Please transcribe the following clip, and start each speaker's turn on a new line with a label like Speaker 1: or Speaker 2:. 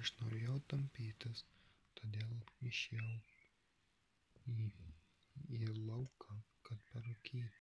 Speaker 1: Aš norėjau tampytis, todėl išėjau į lauką, kad parūkyti.